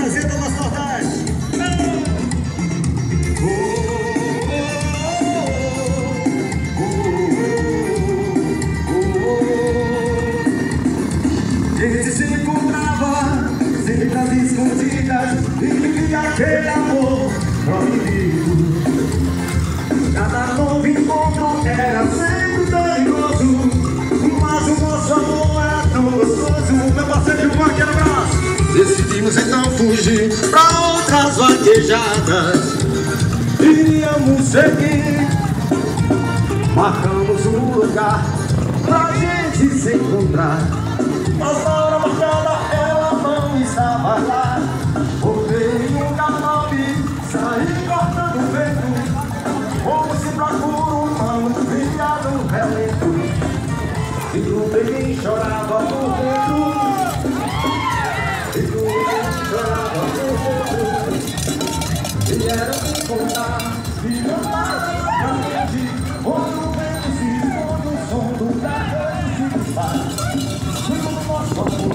Brasil do nosso Nordeste. Ele se encontrava sempre às escondidas e vivia aquele amor proibido. Cada novo encontro era sempre perigoso, mas o nosso amor era tão gostoso. Meu parceiro Gilmar, aquele abraço. Decidimos então fugir pra outras vaquejadas. Iríamos seguir, marcamos um lugar pra gente se encontrar. Mas na hora marcada ela não estava lá. Voltei no galope, saí cortando o vento, como se procura um mano criado no relento. E o bem chorava por dentro, e o bem chorava por dentro. E era me contar, e não para mente, onde o vento se esconde, o som do carro se desfaz. Nosso amor